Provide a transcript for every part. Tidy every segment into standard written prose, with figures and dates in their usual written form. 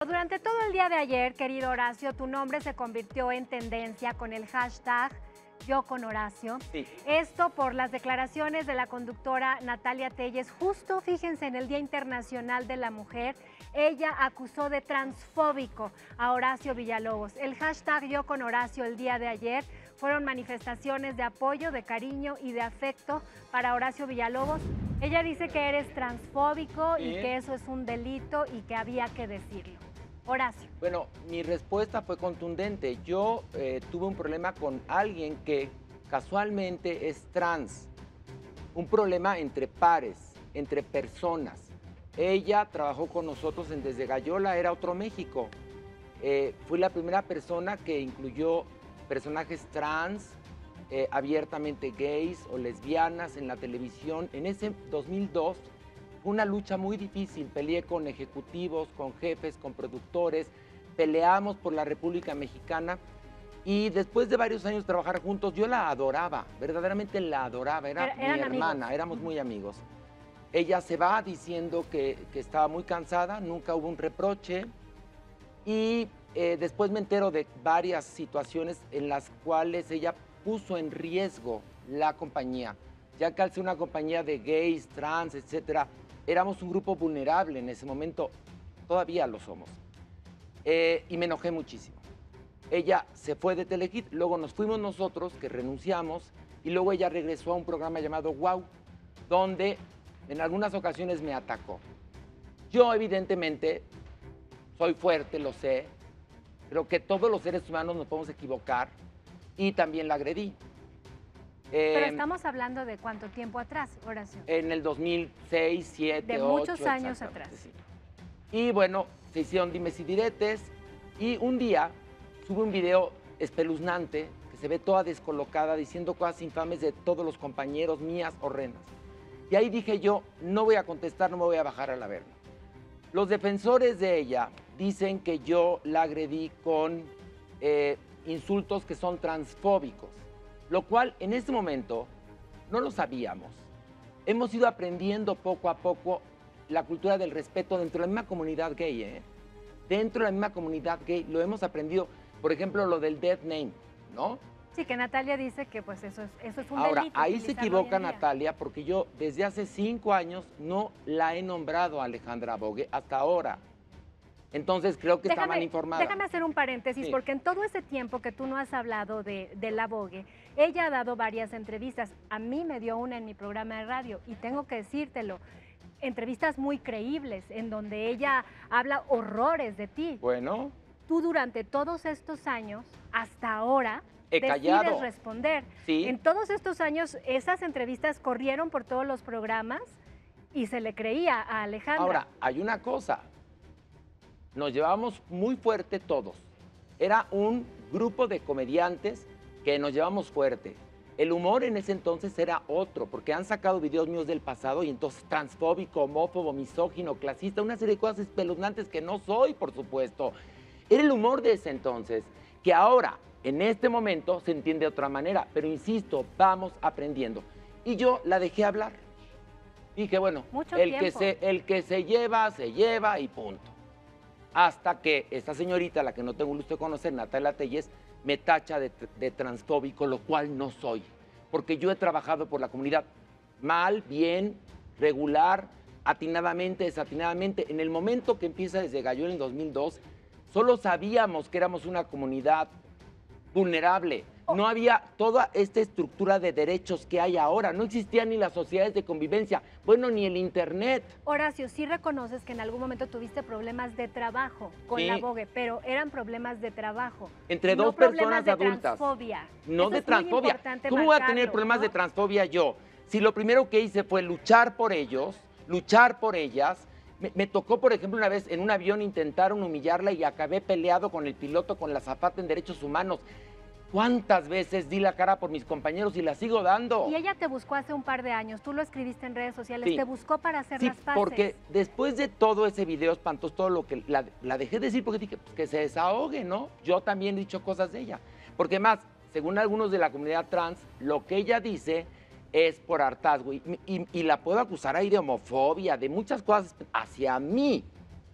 Durante todo el día de ayer, querido Horacio, tu nombre se convirtió en tendencia con el hashtag Yo con Horacio. Sí. Esto por las declaraciones de la conductora Natalia Telles. Justo, fíjense, en el Día Internacional de la Mujer, ella acusó de transfóbico a Horacio Villalobos. El hashtag Yo con Horacio el día de ayer fueron manifestaciones de apoyo, de cariño y de afecto para Horacio Villalobos. Ella dice que eres transfóbico y que eso es un delito y que había que decirlo. Horacio. Bueno, mi respuesta fue contundente. Yo tuve un problema con alguien que casualmente es trans. Un problema entre pares, entre personas. Ella trabajó con nosotros en Desde Gallola, era Otro México. Fui la primera persona que incluyó personajes trans, abiertamente gays o lesbianas en la televisión. En ese 2002 fue una lucha muy difícil. Peleé con ejecutivos, con jefes, con productores. Peleamos por la República Mexicana. Y después de varios años trabajar juntos, yo la adoraba, verdaderamente la adoraba. Era mi hermana, amigos. Éramos muy amigos. Ella se va diciendo que estaba muy cansada, nunca hubo un reproche. Y después me entero de varias situaciones en las cuales ella puso en riesgo la compañía, ya que al ser una compañía de gays, trans, etcétera, éramos un grupo vulnerable en ese momento, todavía lo somos. Y me enojé muchísimo. Ella se fue de Telehit, luego nos fuimos nosotros, que renunciamos, y luego ella regresó a un programa llamado Wow, donde en algunas ocasiones me atacó. Yo evidentemente soy fuerte, lo sé, pero que todos los seres humanos nos podemos equivocar, y también la agredí. Pero estamos hablando de cuánto tiempo atrás, Horacio. En el 2006, 2007, 2008. De muchos años atrás. Sí. Y bueno, se hicieron dimes y diretes, y un día sube un video espeluznante que se ve toda descolocada diciendo cosas infames de todos los compañeros, mías horrendas. Y ahí dije yo, no voy a contestar, no me voy a bajar a la verga. Los defensores de ella dicen que yo la agredí con insultos que son transfóbicos, lo cual en este momento no lo sabíamos. Hemos ido aprendiendo poco a poco la cultura del respeto dentro de la misma comunidad gay, Dentro de la misma comunidad gay lo hemos aprendido. Por ejemplo, lo del dead name, ¿no? Sí, que Natalia dice que pues eso es un Ahora, delito. ahí se equivoca Natalia, porque yo desde hace 5 años no la he nombrado a Alejandra Bogue hasta ahora. Entonces creo que está mal informada. Déjame hacer un paréntesis, porque en todo ese tiempo que tú no has hablado de la Bogue, ella ha dado varias entrevistas. A mí me dio una en mi programa de radio y tengo que decírtelo. Entrevistas muy creíbles en donde ella habla horrores de ti. Bueno. Tú durante todos estos años, hasta ahora, decides responder. Sí. En todos estos años, esas entrevistas corrieron por todos los programas y se le creía a Alejandra. Ahora, hay una cosa. Nos llevamos muy fuerte todos. Era un grupo de comediantes que nos llevamos fuerte. El humor en ese entonces era otro, porque han sacado videos míos del pasado y entonces transfóbico, homófobo, misógino, clasista, una serie de cosas espeluznantes que no soy, por supuesto. Era el humor de ese entonces, que ahora, en este momento, se entiende de otra manera, pero insisto, vamos aprendiendo. Y yo la dejé hablar. Dije, bueno, el que se lleva y punto. Hasta que esta señorita, la que no tengo gusto de conocer, Natalia Telles, me tacha de transfóbico, lo cual no soy. Porque yo he trabajado por la comunidad mal, bien, regular, atinadamente, desatinadamente. En el momento que empieza Desde Gallola en 2002, solo sabíamos que éramos una comunidad vulnerable. No había toda esta estructura de derechos que hay ahora. No existían ni las sociedades de convivencia, bueno, ni el internet. Horacio, sí reconoces que en algún momento tuviste problemas de trabajo con la Bogue, pero eran problemas de trabajo. Entre dos personas adultas. Transfobia. No de transfobia. ¿Cómo voy a tener problemas de transfobia yo? Si lo primero que hice fue luchar por ellos, luchar por ellas. Me tocó, por ejemplo, una vez en un avión intentaron humillarla y acabé peleado con el piloto, con la azafata en derechos humanos. ¿Cuántas veces di la cara por mis compañeros y la sigo dando? Y ella te buscó hace un par de años, tú lo escribiste en redes sociales, sí. Te buscó para hacer las paces. Porque después de todo ese video espantoso, todo lo que la dejé decir, porque dije, pues que se desahogue, ¿no? Yo también he dicho cosas de ella. Porque más, según algunos de la comunidad trans, lo que ella dice es por hartazgo. Y la puedo acusar ahí de homofobia, de muchas cosas hacia mí.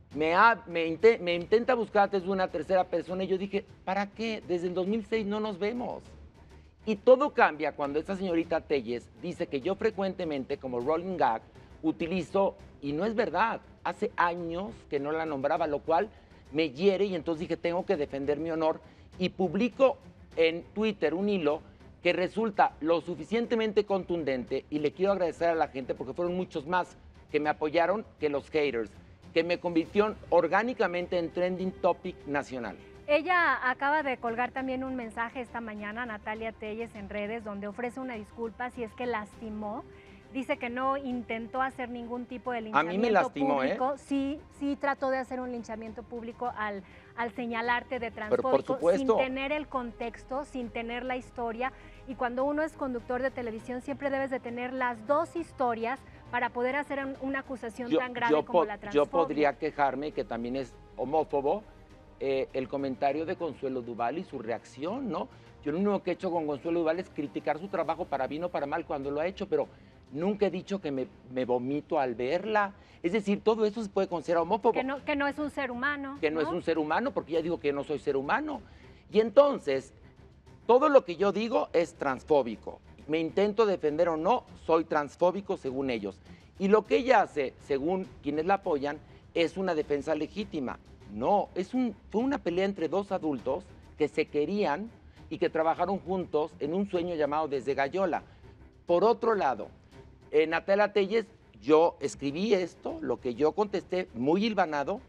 me intenta buscar desde una tercera persona y yo dije, ¿para qué? Desde el 2006 no nos vemos. Y todo cambia cuando esta señorita Telles dice que yo frecuentemente, como rolling gag, utilizo, y no es verdad, hace años que no la nombraba, lo cual me hiere y entonces dije, tengo que defender mi honor y publico en Twitter un hilo que resulta lo suficientemente contundente y le quiero agradecer a la gente porque fueron muchos más que me apoyaron que los haters, que me convirtió orgánicamente en trending topic nacional. Ella acaba de colgar también un mensaje esta mañana, Natalia Telles, en redes, donde ofrece una disculpa si es que lastimó. Dice que no intentó hacer ningún tipo de linchamiento a mí me lastimó, público. Sí trató de hacer un linchamiento público al señalarte de Pero por transfóbico, supuesto, sin tener el contexto, sin tener la historia. Y cuando uno es conductor de televisión, siempre debes de tener las dos historias para poder hacer una acusación tan grave como la transfobia. Yo podría quejarme que también es homófobo el comentario de Consuelo Duval y su reacción, ¿no? Yo lo único que he hecho con Consuelo Duval es criticar su trabajo para bien o para mal cuando lo ha hecho, pero nunca he dicho que me vomito al verla. Es decir, todo eso se puede considerar homófobo. Que no es un ser humano. Que no es un ser humano, porque ya digo que no soy ser humano. Y entonces, todo lo que yo digo es transfóbico. Me intento defender o no, soy transfóbico según ellos. Y lo que ella hace, según quienes la apoyan, es una defensa legítima. No, fue una pelea entre dos adultos que se querían y que trabajaron juntos en un sueño llamado Desde Gallola. Por otro lado, Natalia Telles, yo escribí esto, lo que yo contesté muy hilvanado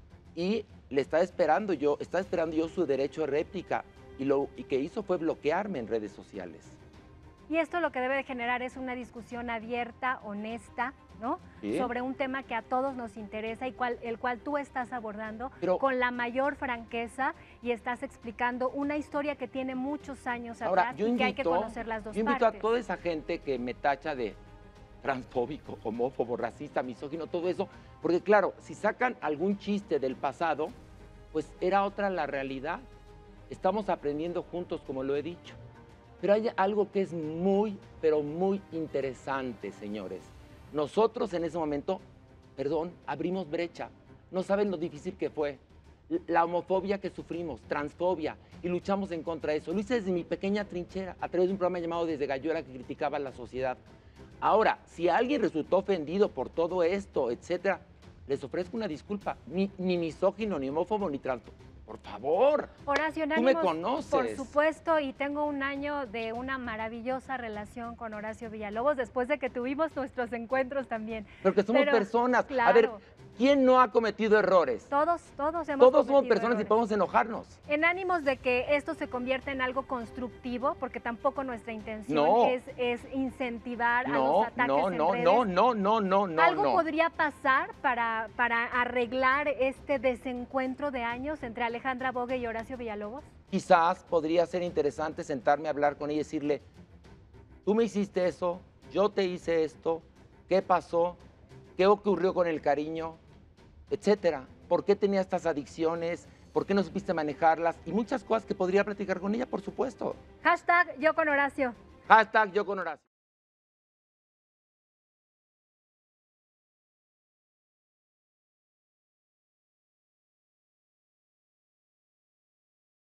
y estaba esperando yo su derecho de réplica y que hizo fue bloquearme en redes sociales. Y esto lo que debe de generar es una discusión abierta, honesta, ¿no? ¿Sí? Sobre un tema que a todos nos interesa y el cual tú estás abordando con la mayor franqueza y estás explicando una historia que tiene muchos años atrás y que hay que conocer las dos partes. Yo invito a toda esa gente que me tacha de transfóbico, homófobo, racista, misógino, todo eso, porque claro, si sacan algún chiste del pasado, pues era otra la realidad. Estamos aprendiendo juntos, como lo he dicho. Pero hay algo que es muy, pero muy interesante, señores. Nosotros en ese momento, abrimos brecha. No saben lo difícil que fue. La homofobia que sufrimos, transfobia, y luchamos en contra de eso. Lo hice desde mi pequeña trinchera, a través de un programa llamado Desde Gallola que criticaba a la sociedad. Ahora, si alguien resultó ofendido por todo esto, etcétera, les ofrezco una disculpa. Ni misógino, ni homófobo, ni transfóbico. Por favor, Horacio, tú me conoces. Por supuesto, y tengo un año de una maravillosa relación con Horacio Villalobos, después de que tuvimos nuestros encuentros también. Porque somos personas. Claro. A ver, ¿quién no ha cometido errores? Todos hemos Todos somos cometido personas errores. y podemos enojarnos. En ánimos de que esto se convierta en algo constructivo, porque tampoco nuestra intención No. es incentivar a los ataques en redes. No. ¿Algo podría pasar para arreglar este desencuentro de años entre Alejandra Bogue y Horacio Villalobos? Quizás podría ser interesante sentarme a hablar con ella y decirle, tú me hiciste eso, yo te hice esto, ¿qué pasó? ¿Qué ocurrió con el cariño? Etcétera. ¿Por qué tenía estas adicciones? ¿Por qué no supiste manejarlas? Y muchas cosas que podría platicar con ella, por supuesto. #YoConHoracio. #YoConHoracio.